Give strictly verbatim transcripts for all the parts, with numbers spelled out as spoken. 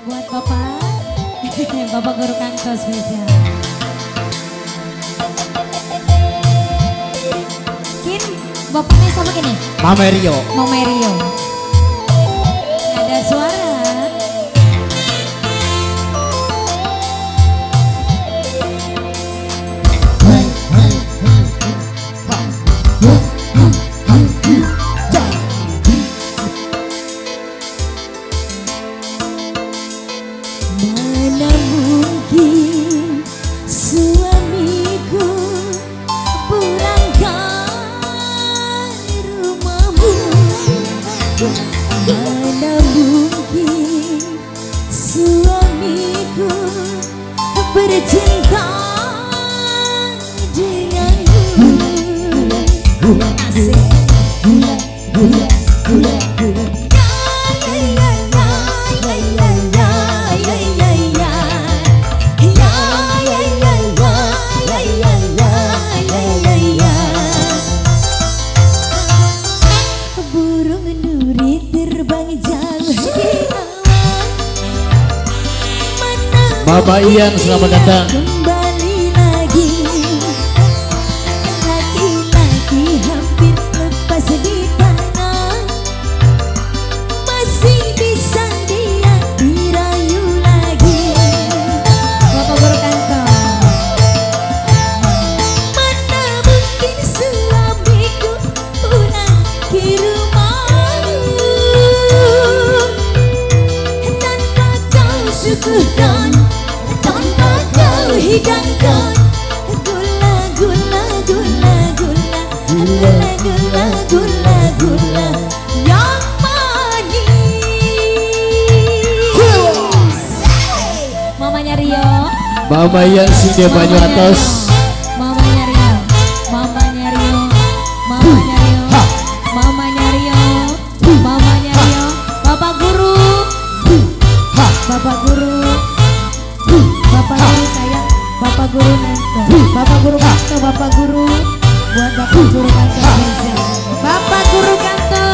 Buat Bapak, Bapak Guru Kanto spesial. Kin, Bapaknya sama gini? Mama Rio. Mama Rio. Ada suara. Mana mungkin suamiku pulang ke rumahmu. Mana mungkin suamiku bercinta denganmu. Asik. Gula, gula, gula, gula. Burung duri terbang jauh di awan. Mama Ian, selamat datang. Kembali lagi, laki-laki hampir lepas di tangan. Masih bisa dia dirayu lagi. Bapak Guru Kanto. Mana mungkin suamiku pulang ke rumahmu tanpa kau syukurkan, tanpa kau hidangkan. Gula, gula, gula, gula, gula, gula, gula, gula yang manis. Mamanya Rio. Mama Ian Sinde Banyu Atas. Mamanya Rio. Mamanya Rio. Mamanya Rio. Mamanya Rio. Mamanya Rio. Bapak Guru. Bapak Guru. Bapak Guru sayang. Bapak Guru Nanto. Bapak Guru Kanto. Bapak Guru. Buat Bapak Guru Kanto spesial. Bapak Guru Kanto.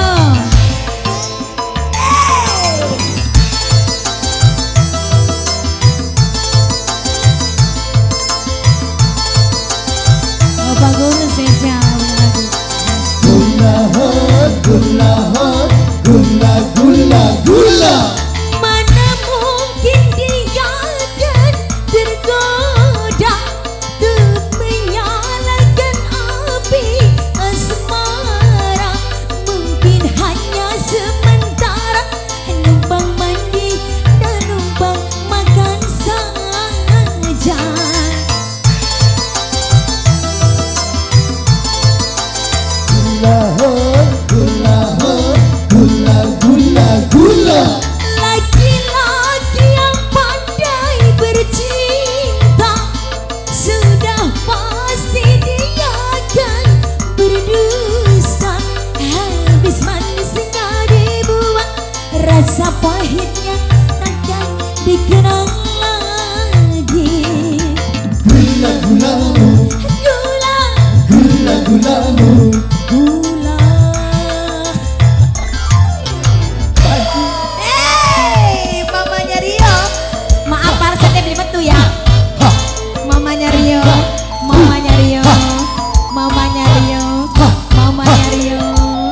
Bapak Guru spesial lagu. Gula hot, gula hot, gula gula gula. Mana mungkin dia akan tergoda untuk menyalakan api asmara. Mungkin hanya sementara, numpang mandi dan numpang makan saja. Gula hot, gula hot, gula gula gula. Laki-laki yang pandai bercinta sudah pasti dia akan berdusta. Habis manisnya dibuang, rasa pahitnya takkan dikenang lagi. Gula gulamu, Gula, gula gulamu. gula. Hey, mamanya Rio. Maaf parsetnya beli betul ya. Mamanya Rio. Mamanya Rio. Mamanya Rio. Mamanya Rio.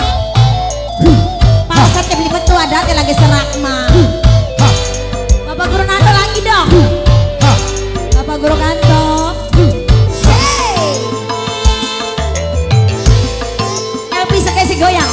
Parsetnya beli betul ada teh lagi serak mah. Bapak Guru Nanto lagi dong. Bapak Guru Kanto. L P sekesi goyang.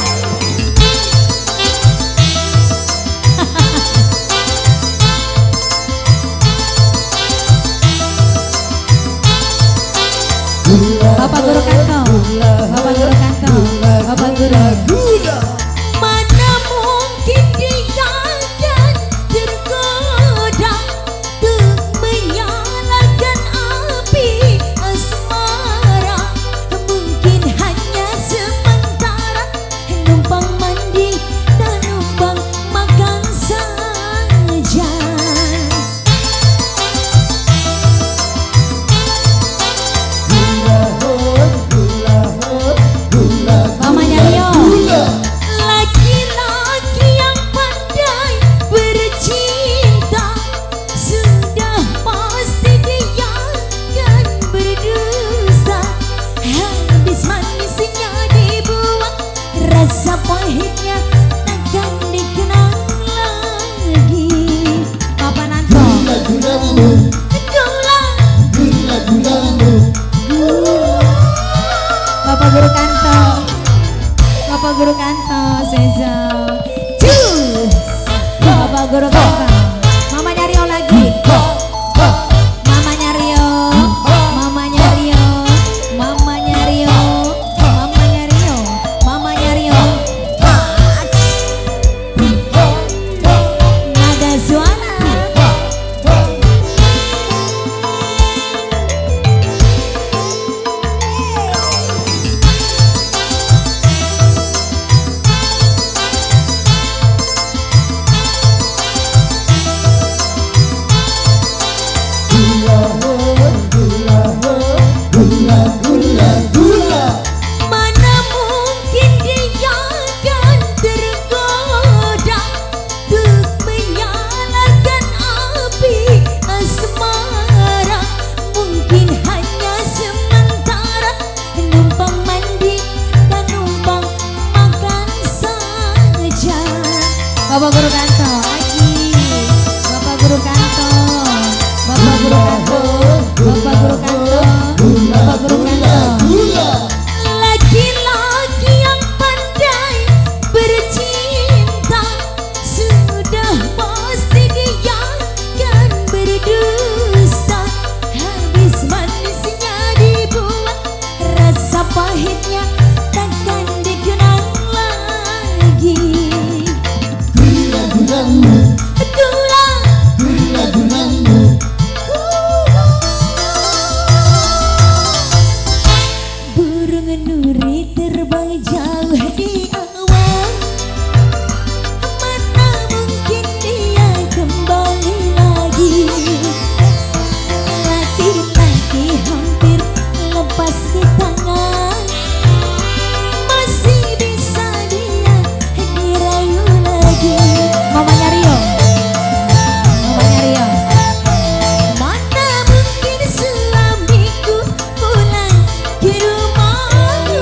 Bapak Guru Kanto. Bapak Guru Kanto. Bapak Guru. Mana mungkin dia akan tergoda untuk menyalakan Bapak Guru Ganteng. Mamanya Rio lagi. Mamanya Rio. Mamanya Rio. Mamanya Rio. Mamanya Rio. Mamanya Rio. Nada suara. Bapak Guru Kanto lagi. Bapak Guru Kanto. Bapak Guru Kanto. Bapak Guru Kanto. Bapak Guru Kanto. Laki-laki yang pandai bercinta sudah pasti dia kan berdusta. Habis manisnya dibuat, rasa pahitnya takkan dikenang lagi. Gula-gulamu, Gula, gula-gulamu, Burung nuri terbang jauh di awan, mana mungkin dia kembali lagi. Laki-laki hampir lepas di tangan, masih bisa dia dirayu lagi. mamanya Rio. Mamanya Rio. Mana mungkin suamiku pulang ke rumahku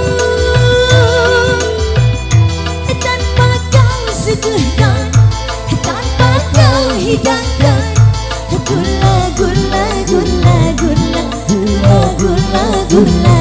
tanpa kau suguhkan, tanpa kau hidangkan. Gula gula gula gula gula gula gula